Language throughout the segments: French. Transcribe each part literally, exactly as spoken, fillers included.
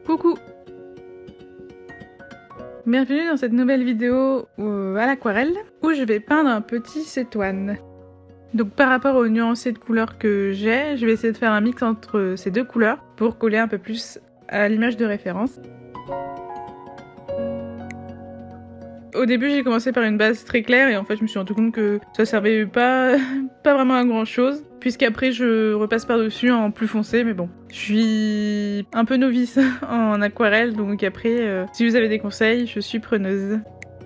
Coucou! Bienvenue dans cette nouvelle vidéo euh, à l'aquarelle où je vais peindre un petit cétoine. Donc par rapport aux nuancés de couleurs que j'ai, je vais essayer de faire un mix entre ces deux couleurs pour coller un peu plus à l'image de référence. Au début j'ai commencé par une base très claire et en fait je me suis rendu compte que ça servait pas, pas vraiment à grand chose. Puisqu'après je repasse par dessus en plus foncé, mais bon. Je suis un peu novice en aquarelle, donc après euh, si vous avez des conseils, je suis preneuse.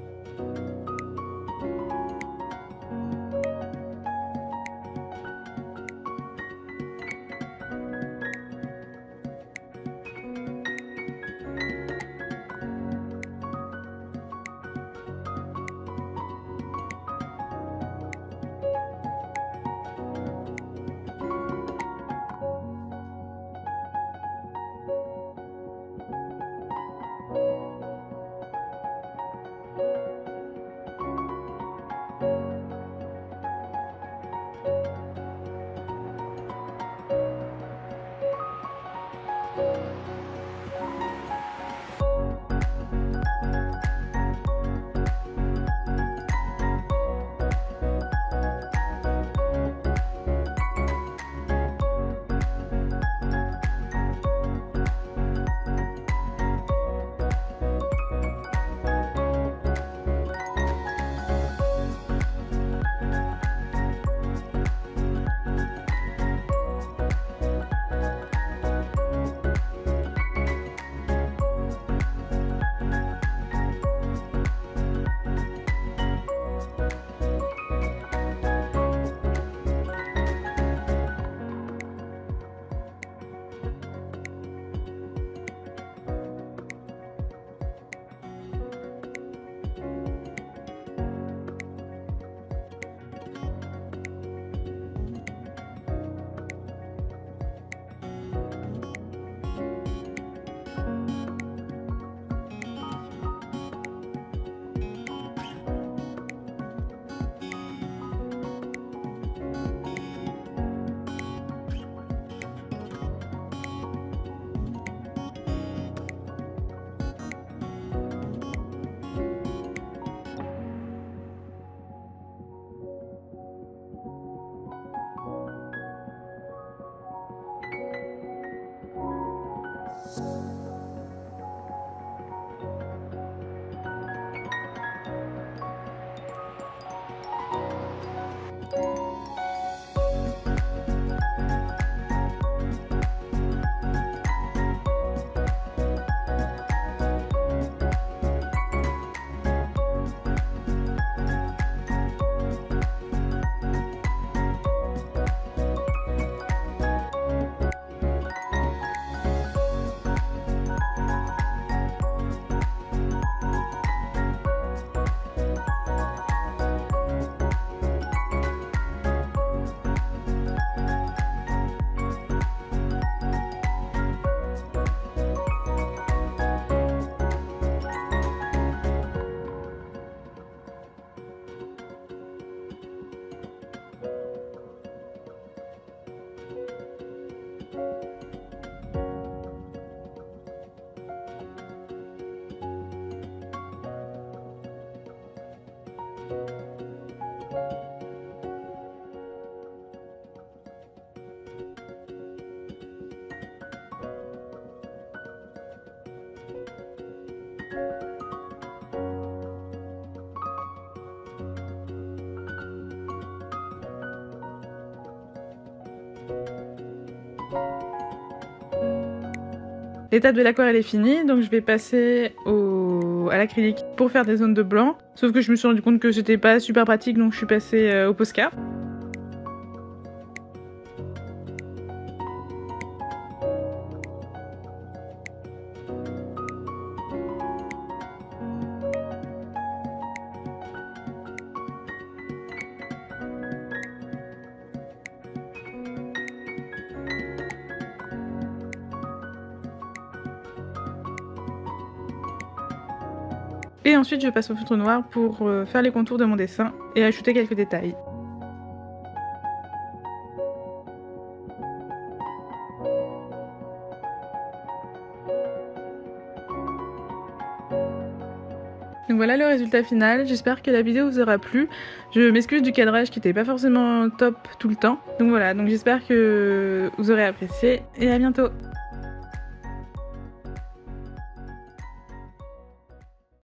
L'étape de l'aquarelle est finie, donc je vais passer au... à l'acrylique pour faire des zones de blanc. Sauf que je me suis rendu compte que c'était pas super pratique, donc je suis passée euh, au Posca. Et ensuite je passe au feutre noir pour euh, faire les contours de mon dessin et ajouter quelques détails. Donc voilà le résultat final, j'espère que la vidéo vous aura plu. Je m'excuse du cadrage qui n'était pas forcément top tout le temps. Donc voilà, donc j'espère que vous aurez apprécié et à bientôt.